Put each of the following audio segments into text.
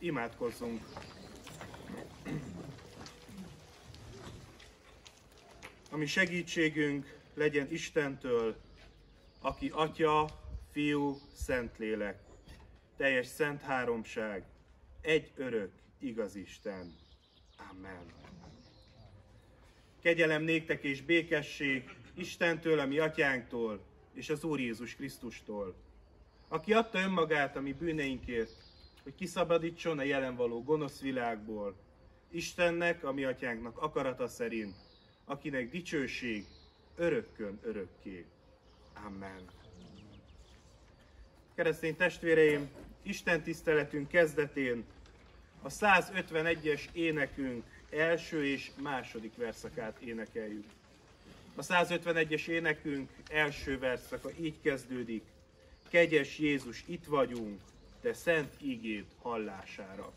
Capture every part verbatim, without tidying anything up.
Imádkozzunk! Ami segítségünk legyen Istentől, aki Atya, Fiú, Szentlélek, teljes szent háromság, egy örök, igaz Isten. Amen. Kegyelem néktek és békesség Istentől, a mi atyánktól, és az Úr Jézus Krisztustól, aki adta önmagát a mi bűneinkért, hogy kiszabadítson a jelen való gonosz világból, Istennek, a mi atyánknak akarata szerint, akinek dicsőség örökkön örökké. Amen. Keresztény testvéreim, Isten tiszteletünk kezdetén a százötvenegyes énekünk első és második verszakát énekeljük. A százötvenegyes énekünk első verszaka így kezdődik: Kegyes Jézus, itt vagyunk, te szent ígéd hallására.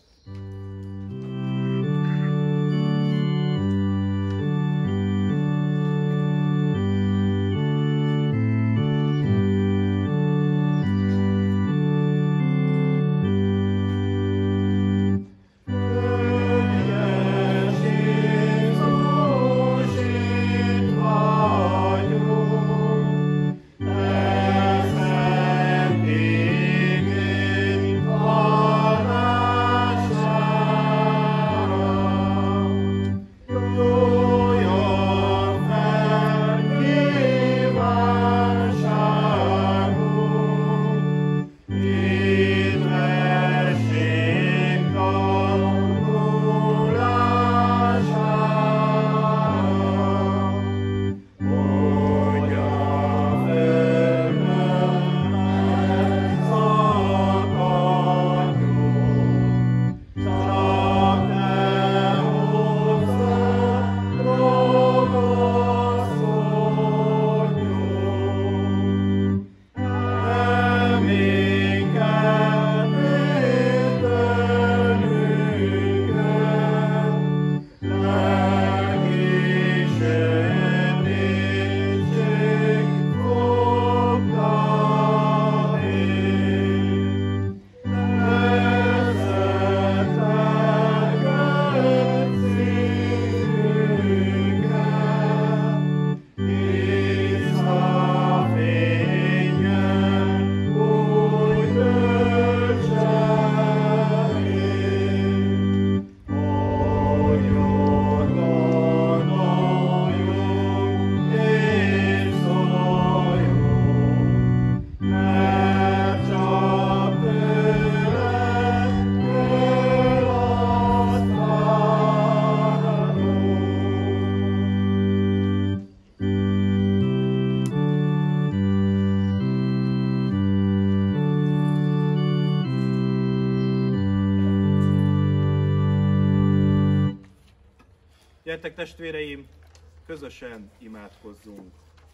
Gyertek testvéreim, közösen imádkozzunk.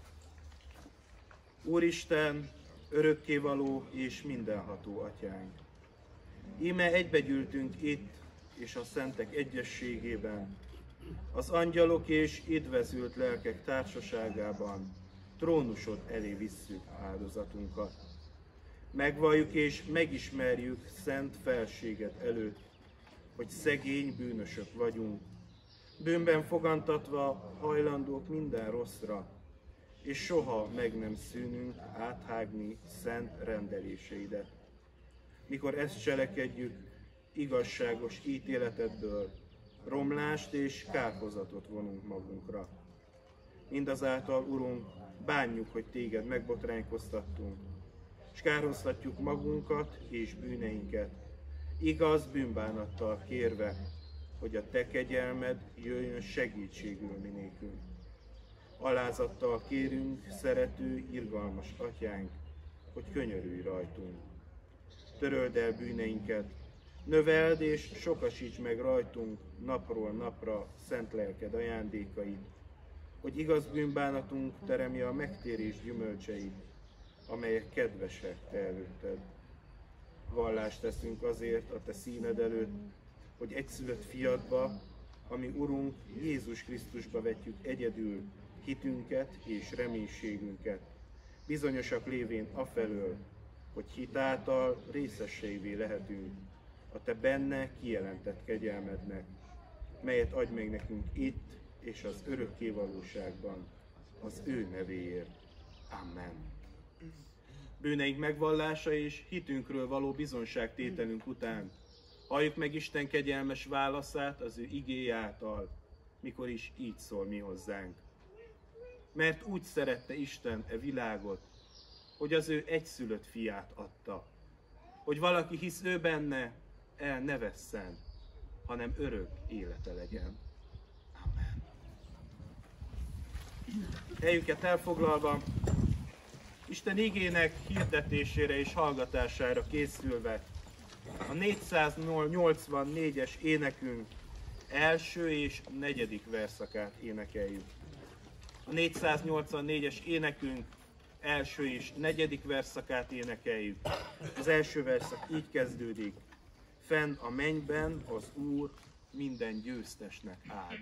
Úristen, örökkévaló és mindenható atyánk! Íme egybegyűltünk itt és a szentek egyességében, az angyalok és idvezült lelkek társaságában trónusod elé visszük áldozatunkat. Megvalljuk és megismerjük szent felséged előtt, hogy szegény bűnösök vagyunk, bűnben fogantatva hajlandók minden rosszra, és soha meg nem szűnünk áthágni szent rendeléseidet. Mikor ezt cselekedjük, igazságos ítéletedből romlást és kárhozatot vonunk magunkra. Mindazáltal, Urunk, bánjuk, hogy téged megbotránykoztattunk, és kárhoztatjuk magunkat és bűneinket, igaz bűnbánattal kérve, hogy a te kegyelmed jöjjön segítségül minékünk. Alázattal kérünk, szerető, irgalmas atyánk, hogy könyörülj rajtunk. Töröld el bűneinket, növeld és sokasíts meg rajtunk napról napra szent lelked ajándékait, hogy igaz bűnbánatunk teremje a megtérés gyümölcseit, amelyek kedvesek te előtted. Vallást teszünk azért a te színed előtt, hogy egyszülött fiadba, ami Urunk Jézus Krisztusba vetjük egyedül hitünket és reménységünket, bizonyosak lévén afelől, hogy hit által részeseivé lehetünk a te benne kijelentett kegyelmednek, melyet adj meg nekünk itt és az örökké valóságban, az ő nevéért. Amen. Bűneink megvallása és hitünkről való bizonságtételünk után halljuk meg Isten kegyelmes válaszát az ő igéje által, mikor is így szól mi hozzánk. Mert úgy szerette Isten e világot, hogy az ő egyszülött fiát adta, hogy valaki hisz ő benne, el ne vesszen, hanem örök élete legyen. Amen. Helyünket elfoglalva, Isten igének hirdetésére és hallgatására készülve, a négyszáznyolcvannégyes énekünk első és negyedik verszakát énekeljük. A négyszáznyolcvannégyes énekünk első és negyedik verszakát énekeljük. Az első verszak így kezdődik. Fenn a mennyben az Úr minden győztesnek áld.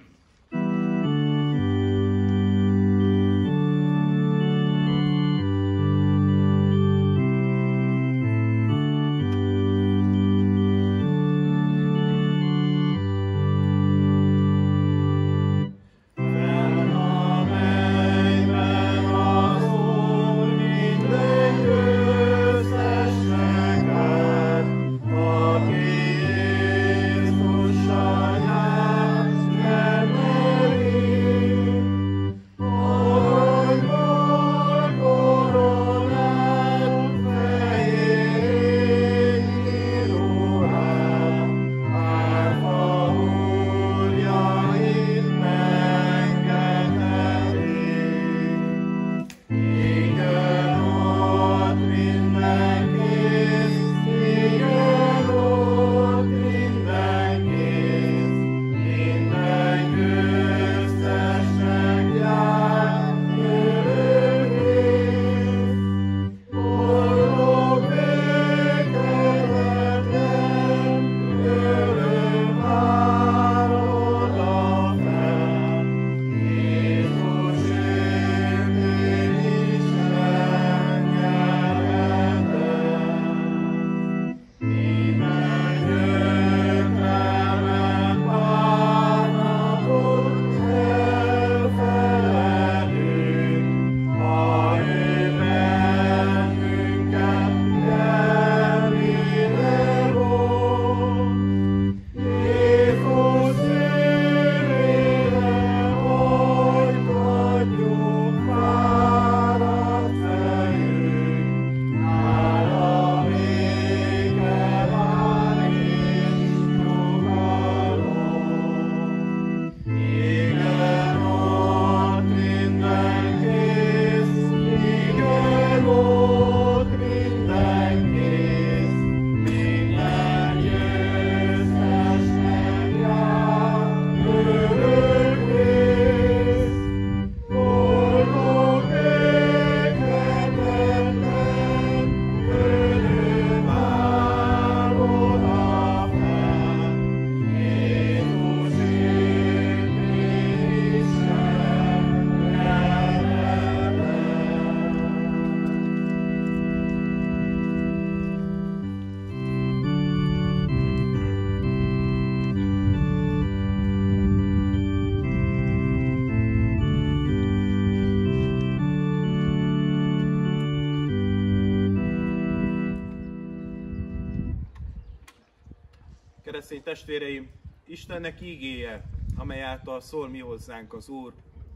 Keresztény testvéreim, Istennek ígéje, amely által szól mi hozzánk az Úr,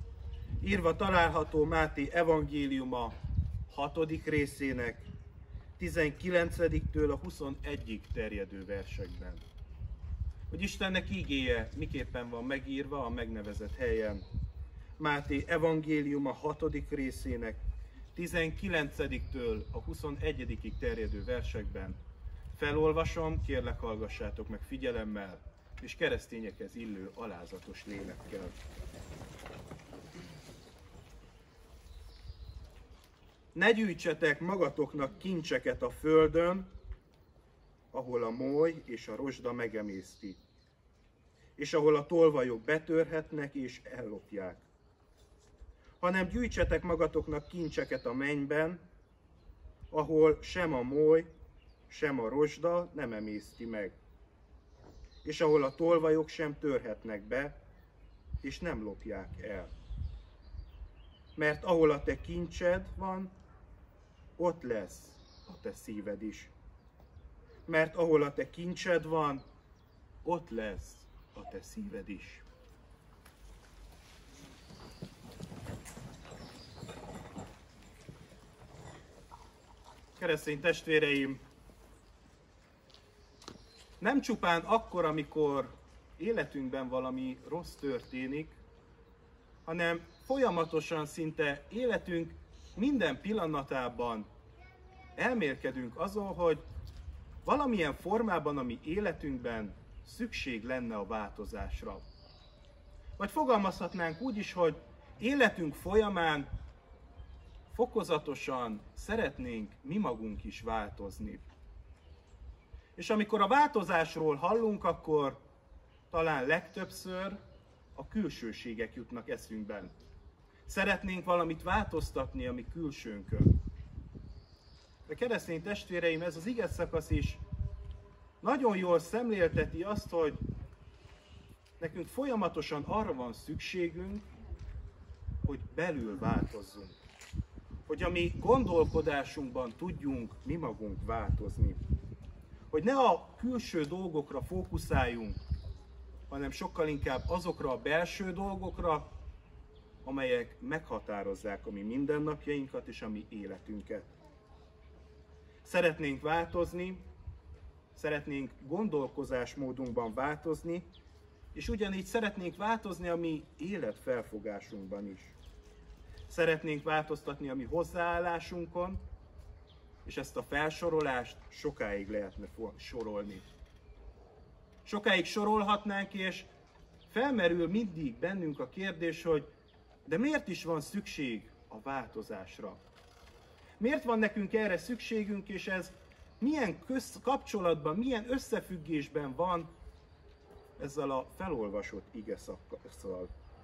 írva található Máté evangéliuma hatodik részének tizenkilencediktől a huszonegyig terjedő versekben. Hogy Istennek ígéje miképpen van megírva a megnevezett helyen. Máté evangéliuma hatodik részének tizenkilencediktől a huszonegyedikig terjedő versekben. Felolvasom, kérlek hallgassátok meg figyelemmel, és keresztényekhez illő alázatos lélekkel. Ne gyűjtsetek magatoknak kincseket a földön, ahol a moly és a rozsda megemészti, és ahol a tolvajok betörhetnek és ellopják, hanem gyűjtsetek magatoknak kincseket a mennyben, ahol sem a moly, sem a rozsda nem emészti meg, és ahol a tolvajok sem törhetnek be, és nem lopják el. Mert ahol a te kincsed van, ott lesz a te szíved is. Mert ahol a te kincsed van, ott lesz a te szíved is. Keresztény testvéreim, nem csupán akkor, amikor életünkben valami rossz történik, hanem folyamatosan, szinte életünk minden pillanatában elmélkedünk azon, hogy valamilyen formában a mi életünkben szükség lenne a változásra. Vagy fogalmazhatnánk úgy is, hogy életünk folyamán fokozatosan szeretnénk mi magunk is változni. És amikor a változásról hallunk, akkor talán legtöbbször a külsőségek jutnak eszünkben. Szeretnénk valamit változtatni a mi külsőnkön. De keresztény testvéreim, ez az ige szakasz is nagyon jól szemlélteti azt, hogy nekünk folyamatosan arra van szükségünk, hogy belül változzunk. Hogy a mi gondolkodásunkban tudjunk mi magunk változni. Hogy ne a külső dolgokra fókuszáljunk, hanem sokkal inkább azokra a belső dolgokra, amelyek meghatározzák a mi mindennapjainkat és a mi életünket. Szeretnénk változni, szeretnénk gondolkozásmódunkban változni, és ugyanígy szeretnénk változni a mi életfelfogásunkban is. Szeretnénk változtatni a mi hozzáállásunkon, és ezt a felsorolást sokáig lehetne sorolni. Sokáig sorolhatnánk, és felmerül mindig bennünk a kérdés, hogy de miért is van szükség a változásra? Miért van nekünk erre szükségünk, és ez milyen kapcsolatban, milyen összefüggésben van ezzel a felolvasott ige szakasszal?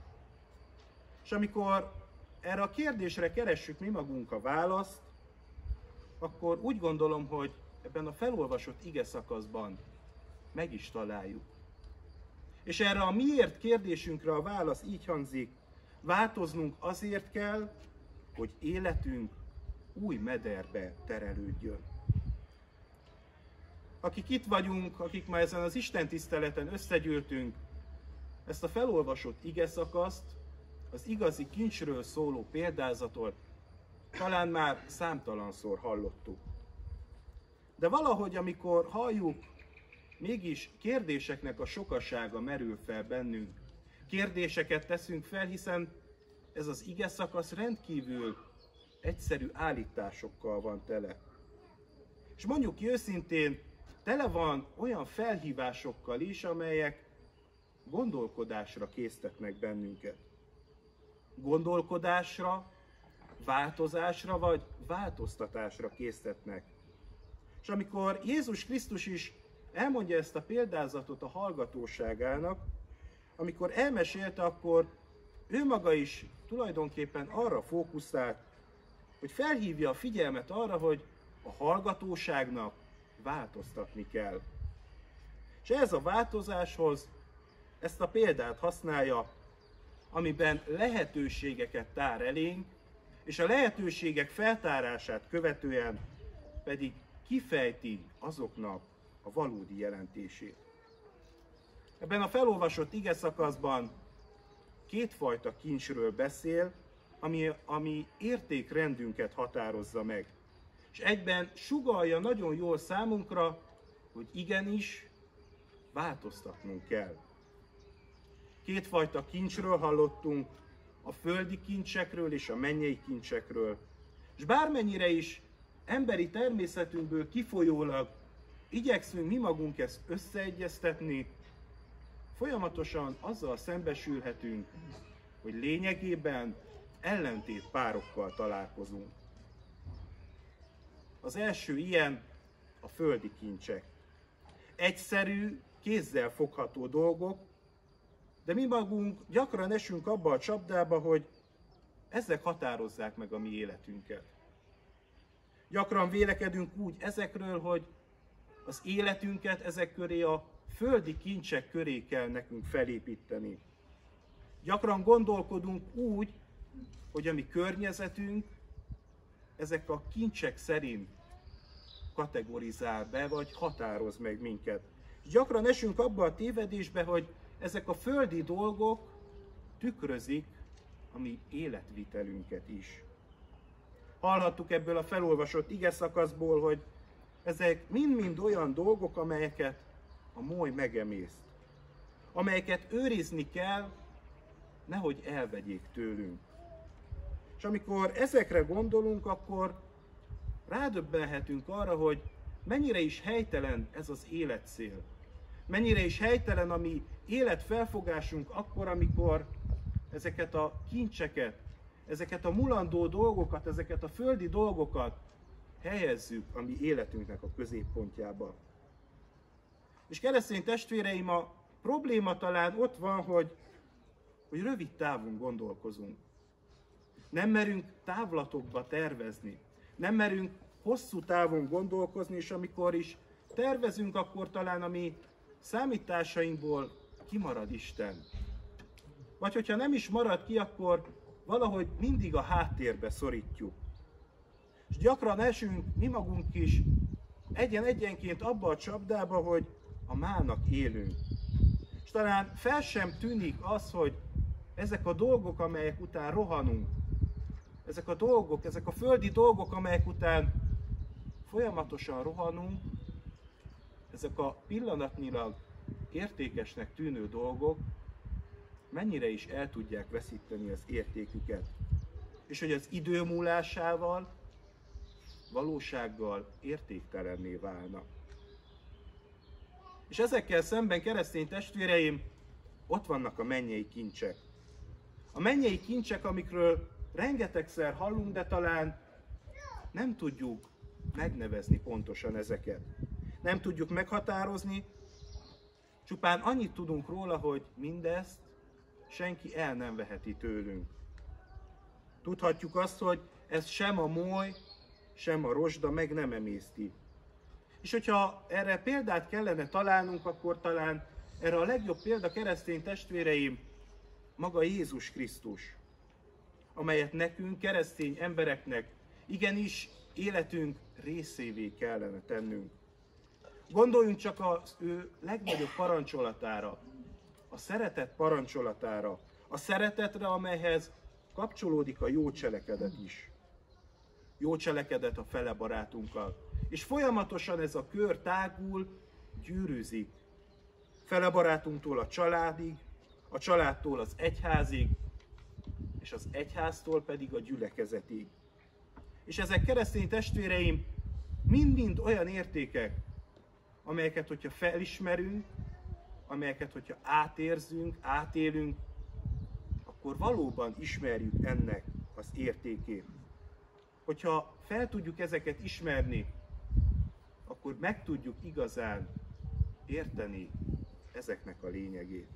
És amikor erre a kérdésre keressük mi magunk a választ, akkor úgy gondolom, hogy ebben a felolvasott ige szakaszban meg is találjuk. És erre a miért kérdésünkre a válasz így hangzik: változnunk azért kell, hogy életünk új mederbe terelődjön. Akik itt vagyunk, akik ma ezen az Isten tiszteleten összegyűltünk, ezt a felolvasott ige szakaszt, az igazi kincsről szóló példázatot talán már számtalanszor hallottuk. De valahogy, amikor halljuk, mégis kérdéseknek a sokasága merül fel bennünk. Kérdéseket teszünk fel, hiszen ez az ige szakasz rendkívül egyszerű állításokkal van tele. És mondjuk ki őszintén, tele van olyan felhívásokkal is, amelyek gondolkodásra késztetnek bennünket. Gondolkodásra, változásra vagy változtatásra késztetnek. És amikor Jézus Krisztus is elmondja ezt a példázatot a hallgatóságának, amikor elmesélte, akkor ő maga is tulajdonképpen arra fókuszált, hogy felhívja a figyelmet arra, hogy a hallgatóságnak változtatni kell. És ez a változáshoz ezt a példát használja, amiben lehetőségeket tár elénk, és a lehetőségek feltárását követően pedig kifejti azoknak a valódi jelentését. Ebben a felolvasott ige szakaszban kétfajta kincsről beszél, ami, ami értékrendünket határozza meg. És egyben sugallja nagyon jól számunkra, hogy igenis változtatnunk kell. Kétfajta kincsről hallottunk, a földi kincsekről és a mennyei kincsekről. És bármennyire is emberi természetünkből kifolyólag igyekszünk mi magunk ezt összeegyeztetni, folyamatosan azzal szembesülhetünk, hogy lényegében ellentét párokkal találkozunk. Az első ilyen a földi kincsek. Egyszerű, kézzel fogható dolgok, de mi magunk gyakran esünk abba a csapdába, hogy ezek határozzák meg a mi életünket. Gyakran vélekedünk úgy ezekről, hogy az életünket ezek köré, a földi kincsek köré kell nekünk felépíteni. Gyakran gondolkodunk úgy, hogy a mi környezetünk ezek a kincsek szerint kategorizál be, vagy határoz meg minket. És gyakran esünk abba a tévedésbe, hogy ezek a földi dolgok tükrözik a mi életvitelünket is. Hallhattuk ebből a felolvasott ige szakaszból, hogy ezek mind-mind olyan dolgok, amelyeket a moly megemészt, amelyeket őrizni kell, nehogy elvegyék tőlünk. És amikor ezekre gondolunk, akkor rádöbbenhetünk arra, hogy mennyire is helytelen ez az életcél. Mennyire is helytelen a mi életfelfogásunk akkor, amikor ezeket a kincseket, ezeket a mulandó dolgokat, ezeket a földi dolgokat helyezzük a mi életünknek a középpontjába. És keresztény testvéreim, a probléma talán ott van, hogy, hogy rövid távon gondolkozunk. Nem merünk távlatokba tervezni. Nem merünk hosszú távon gondolkozni, és amikor is tervezünk, akkor talán a mi számításainkból kimarad Isten. Vagy hogyha nem is marad ki, akkor valahogy mindig a háttérbe szorítjuk. És gyakran esünk mi magunk is egyen-egyenként abba a csapdába, hogy a mának élünk. És talán fel sem tűnik az, hogy ezek a dolgok, amelyek után rohanunk, ezek a dolgok, ezek a földi dolgok, amelyek után folyamatosan rohanunk, ezek a pillanatnyilag értékesnek tűnő dolgok mennyire is el tudják veszíteni az értéküket. És hogy az idő múlásával valósággal értéktelenné válnak. És ezekkel szemben, keresztény testvéreim, ott vannak a mennyei kincsek. A mennyei kincsek, amikről rengetegszer hallunk, de talán nem tudjuk megnevezni pontosan ezeket. Nem tudjuk meghatározni, csupán annyit tudunk róla, hogy mindezt senki el nem veheti tőlünk. Tudhatjuk azt, hogy ez sem a moly, sem a rozsda meg nem emészti. És hogyha erre példát kellene találnunk, akkor talán erre a legjobb példa, keresztény testvéreim, maga Jézus Krisztus, amelyet nekünk, keresztény embereknek igenis életünk részévé kellene tennünk. Gondoljunk csak az ő legnagyobb parancsolatára, a szeretet parancsolatára, a szeretetre, amelyhez kapcsolódik a jó cselekedet is. Jó cselekedet a fele barátunkkal. És folyamatosan ez a kör tágul, gyűrűzik. Fele barátunktól a családig, a családtól az egyházig, és az egyháztól pedig a gyülekezetig. És ezek, keresztény testvéreim, mind-mind olyan értékek, amelyeket, hogyha felismerünk, amelyeket, hogyha átérzünk, átélünk, akkor valóban ismerjük ennek az értékét. Hogyha fel tudjuk ezeket ismerni, akkor meg tudjuk igazán érteni ezeknek a lényegét.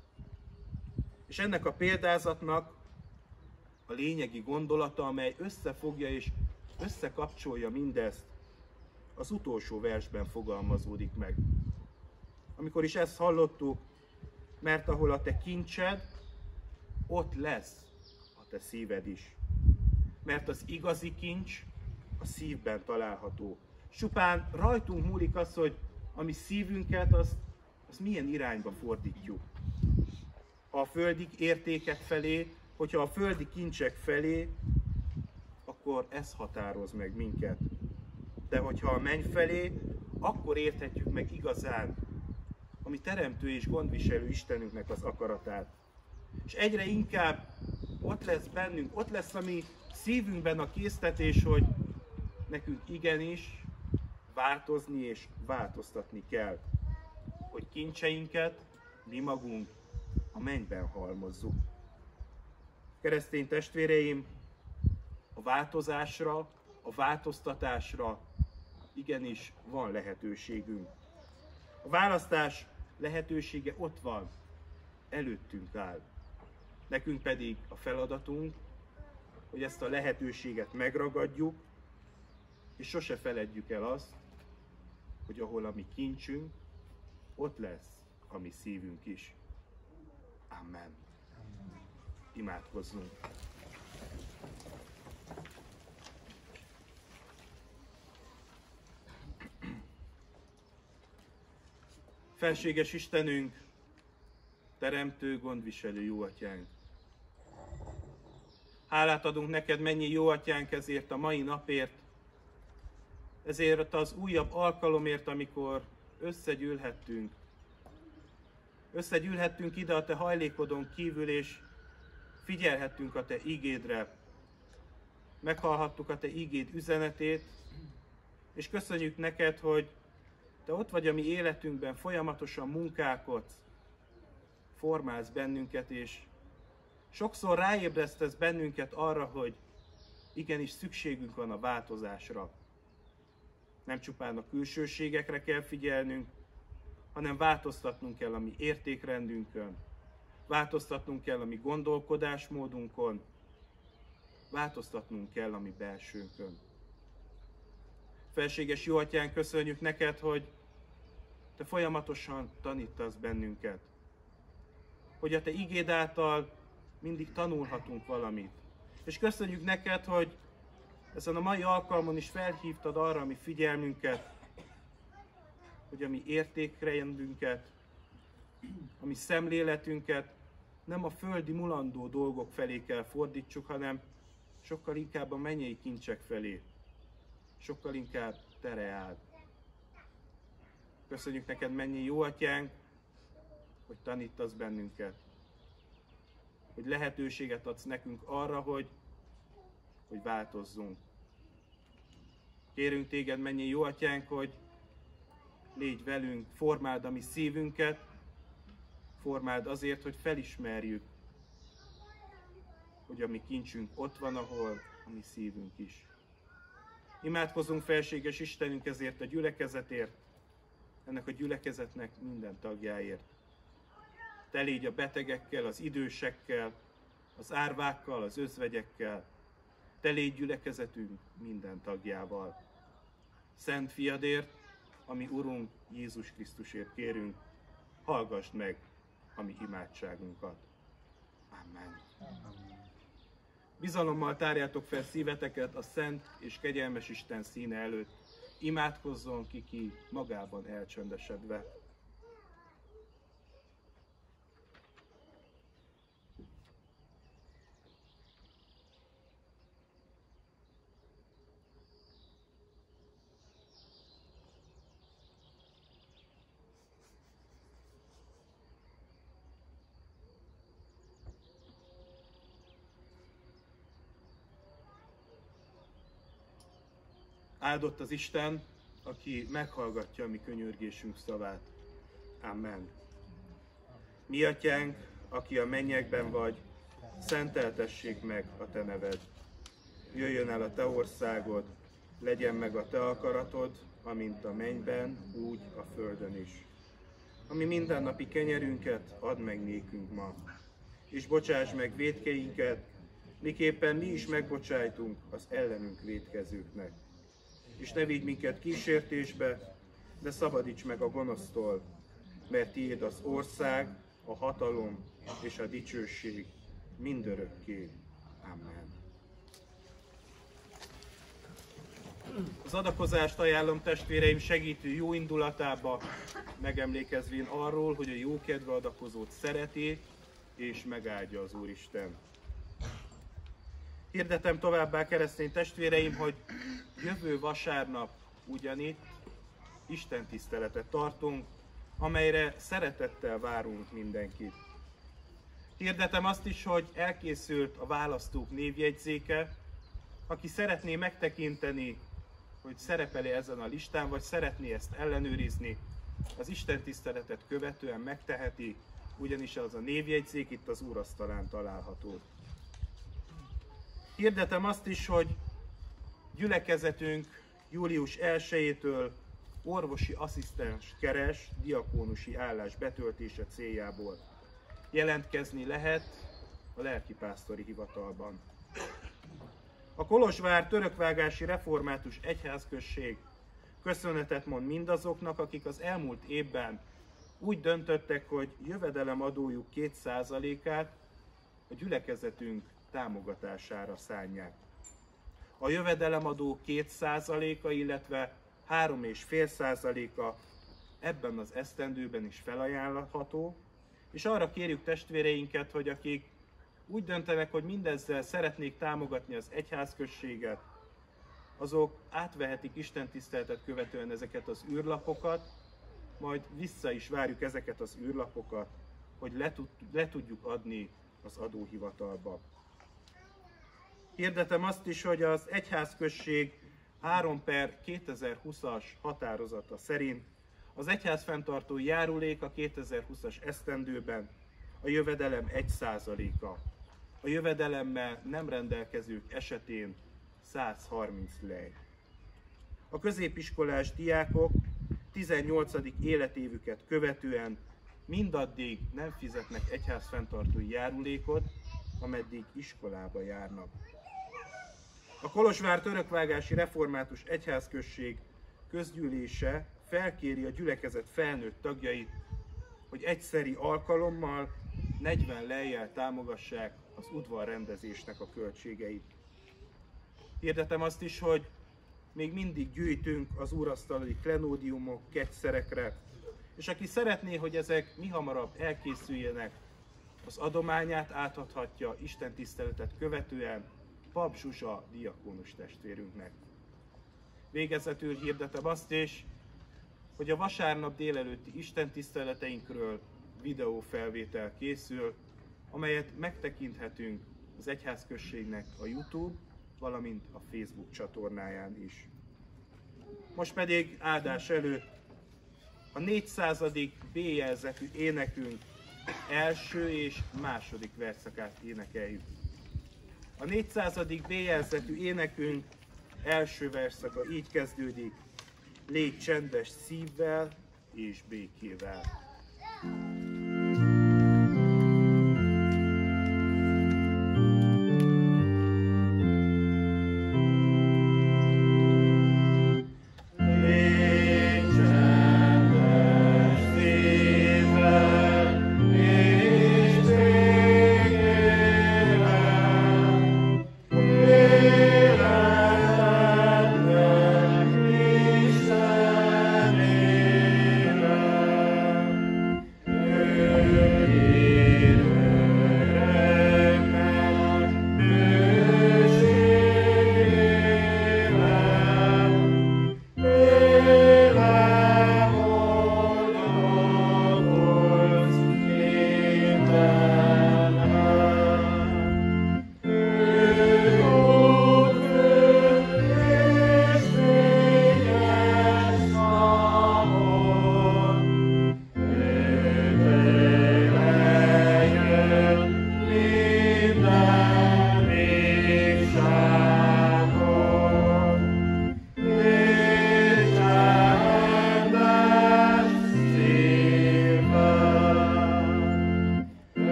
És ennek a példázatnak a lényegi gondolata, amely összefogja és összekapcsolja mindezt, az utolsó versben fogalmazódik meg. Amikor is ezt hallottuk, mert ahol a te kincsed, ott lesz a te szíved is. Mert az igazi kincs a szívben található. Csupán rajtunk múlik az, hogy a mi szívünket, azt, azt milyen irányba fordítjuk. Ha a földi értékek felé, hogyha a földi kincsek felé, akkor ez határoz meg minket. De hogyha a menny felé, akkor érthetjük meg igazán a mi teremtő és gondviselő Istenünknek az akaratát. És egyre inkább ott lesz bennünk, ott lesz a mi szívünkben a késztetés, hogy nekünk igenis változni és változtatni kell, hogy kincseinket mi magunk a mennyben halmozzuk. Keresztény testvéreim, a változásra, a változtatásra igenis van lehetőségünk. A választás lehetősége ott van, előttünk áll. Nekünk pedig a feladatunk, hogy ezt a lehetőséget megragadjuk, és sose feledjük el azt, hogy ahol a mi kincsünk, ott lesz a mi szívünk is. Amen. Imádkozzunk. Felséges Istenünk, teremtő, gondviselő jó atyánk. Hálát adunk neked, mennyi jó atyánk, ezért a mai napért, ezért az újabb alkalomért, amikor összegyűlhettünk. Összegyűlhettünk ide a te hajlékodon kívül, és figyelhettünk a te ígédre. Meghallhattuk a te ígéd üzenetét, és köszönjük neked, hogy te ott vagy a mi életünkben, folyamatosan munkálkodsz, formálsz bennünket, és sokszor ráébresztesz bennünket arra, hogy igenis szükségünk van a változásra. Nem csupán a külsőségekre kell figyelnünk, hanem változtatnunk kell a mi értékrendünkön, változtatnunk kell a mi gondolkodásmódunkon, változtatnunk kell a mi belsőnkön. Felséges jó atyánk, köszönjük neked, hogy te folyamatosan tanítasz bennünket, hogy a te igéd által mindig tanulhatunk valamit. És köszönjük neked, hogy ezen a mai alkalmon is felhívtad arra a mi figyelmünket, hogy a mi értékrendünket, a mi szemléletünket nem a földi mulandó dolgok felé kell fordítsuk, hanem sokkal inkább a mennyei kincsek felé, sokkal inkább te reád. Köszönjük neked, mennyi jó atyánk, hogy tanítasz bennünket, hogy lehetőséget adsz nekünk arra, hogy, hogy változzunk. Kérünk téged, mennyi jó atyánk, hogy légy velünk, formáld a mi szívünket, formáld azért, hogy felismerjük, hogy a mi kincsünk ott van, ahol a mi szívünk is. Imádkozunk, felséges Istenünk, ezért a gyülekezetért, ennek a gyülekezetnek minden tagjáért. Te légy a betegekkel, az idősekkel, az árvákkal, az özvegyekkel. Te légy gyülekezetünk minden tagjával. Szent fiadért, ami Urunk Jézus Krisztusért kérünk, hallgassd meg a mi imádságunkat. Amen. Bizalommal tárjátok fel szíveteket a szent és kegyelmes Isten színe előtt. Imádkozzon ki ki magában elcsöndesedve. Áldott az Isten, aki meghallgatja a mi könyörgésünk szavát. Amen. Mi atyánk, aki a mennyekben vagy, szenteltessék meg a te neved. Jöjjön el a te országod, legyen meg a te akaratod, amint a mennyben, úgy a földön is. Ami mindennapi kenyerünket add meg nékünk ma, és bocsáss meg vétkeinket, miképpen mi is megbocsájtunk az ellenünk vétkezőknek. És ne vigy minket kísértésbe, de szabadíts meg a gonosztól, mert tiéd az ország, a hatalom és a dicsőség mindörökké. Amen. Az adakozást ajánlom testvéreim segítő jó indulatába, megemlékezvén arról, hogy a jókedve adakozót szereti és megáldja az Úristen. Hirdetem továbbá, keresztény testvéreim, hogy jövő vasárnap ugyanitt Isten tiszteletet tartunk, amelyre szeretettel várunk mindenkit. Hirdetem azt is, hogy elkészült a választók névjegyzéke. Aki szeretné megtekinteni, hogy szerepel-e ezen a listán, vagy szeretné ezt ellenőrizni, az Isten tiszteletet követően megteheti, ugyanis az a névjegyzék itt az úrasztalán található. Hirdetem azt is, hogy gyülekezetünk július elsejétől orvosi asszisztens keres diakónusi állás betöltése céljából. Jelentkezni lehet a lelkipásztori hivatalban. A Kolozsvár Törökvágási Református Egyházközség köszönetet mond mindazoknak, akik az elmúlt évben úgy döntöttek, hogy jövedelemadójuk két százalékát a gyülekezetünk támogatására szánják. A jövedelemadó két százaléka, illetve három egész öt százaléka ebben az esztendőben is felajánlható, és arra kérjük testvéreinket, hogy akik úgy döntenek, hogy mindezzel szeretnék támogatni az egyházközséget, azok átvehetik istentiszteletet követően ezeket az űrlapokat, majd vissza is várjuk ezeket az űrlapokat, hogy le, tud, le tudjuk adni az adóhivatalba. Hirdetem azt is, hogy az egyházközség három per kétezer-húszas határozata szerint az egyházfenntartói járulék a kétezer-húszas esztendőben a jövedelem egy százaléka. A jövedelemmel nem rendelkezők esetén száz harminc lej. A középiskolás diákok tizennyolcadik életévüket követően mindaddig nem fizetnek egyházfenntartói járulékot, ameddig iskolába járnak. A Kolozsvár Törökvágási Református Egyházközség közgyűlése felkéri a gyülekezet felnőtt tagjait, hogy egyszeri alkalommal negyven lejjel támogassák az udvarrendezésnek a költségeit. Hirdetem azt is, hogy még mindig gyűjtünk az úrasztali klenódiumok, kegyszerekre, és aki szeretné, hogy ezek mihamarabb elkészüljenek, az adományát átadhatja istentiszteletet követően Pap Zsuzsa diakónus testvérünknek. Végezetül hirdetem azt is, hogy a vasárnap délelőtti istentiszteleteinkről videófelvétel készül, amelyet megtekinthetünk az egyházközségnek a YouTube, valamint a Facebook csatornáján is. Most pedig áldás előtt a négyszázadik B-jelzetű énekünk első és második verszakát énekeljük. A négyszázadik B-jelzetű énekünk első verszaka így kezdődik: légy csendes szívvel és békével.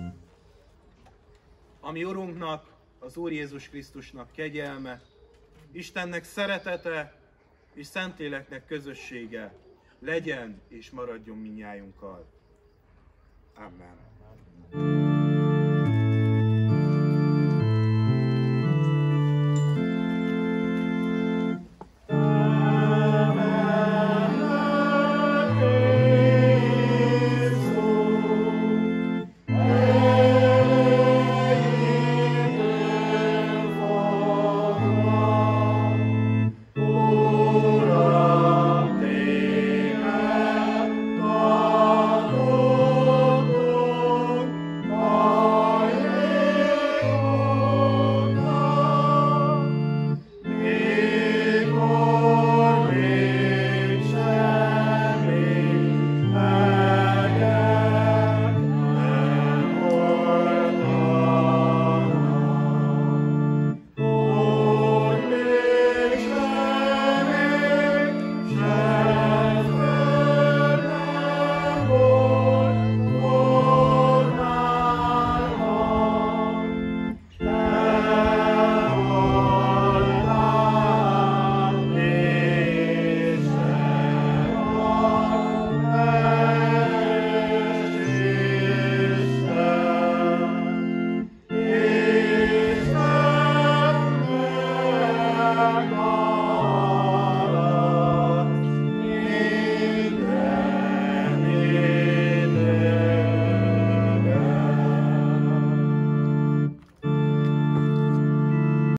A mi Urunknak, az Úr Jézus Krisztusnak kegyelme, Istennek szeretete és Szentléleknek közössége legyen és maradjon mindnyájunkkal. Amen.